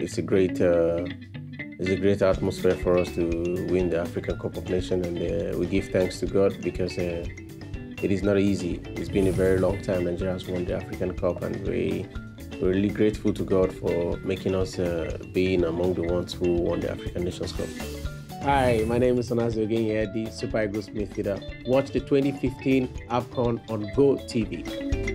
it's a great atmosphere for us to win the African Cup of Nations, and we give thanks to God because it is not easy. It's been a very long time Nigeria has won the African Cup, and we're really grateful to God for making us being among the ones who won the African Nations Cup. Hi, my name is Onazi, Ogenyi, the Super Eagles midfielder. Watch the 2015 AFCON on GOtv.